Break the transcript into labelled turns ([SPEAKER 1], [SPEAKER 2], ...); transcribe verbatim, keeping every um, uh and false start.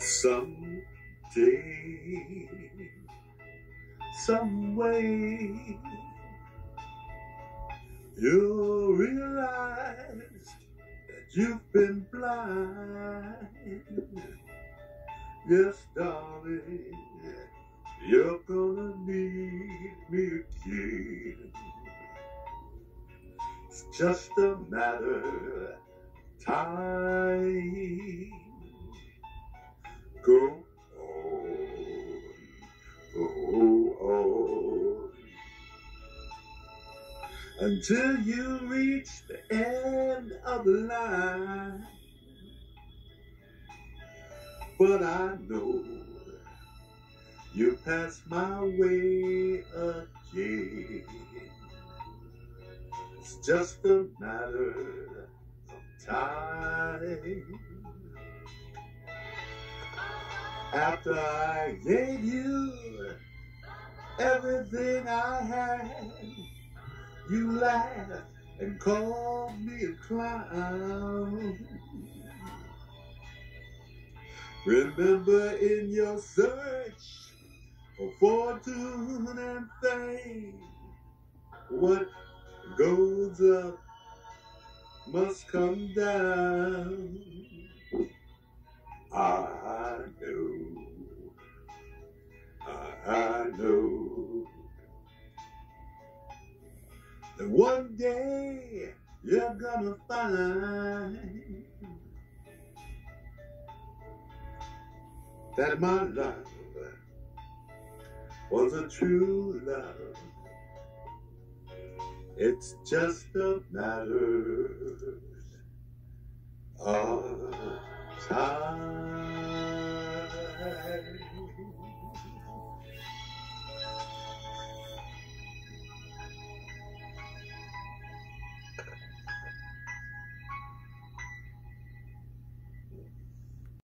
[SPEAKER 1] Someday, some way, you'll realize that you've been blind. Yes, darling, you're gonna need me again. It's just a matter of time. Go on, go on, until you reach the end of the line. But I know you pass my way again. It's just a matter of time. After I gave you everything I had, you laughed and called me a clown. Remember, in your search for fortune and fame, what goes up must come down. I know, I know that one day you're gonna find that my love was a true love. It's just a matter of time.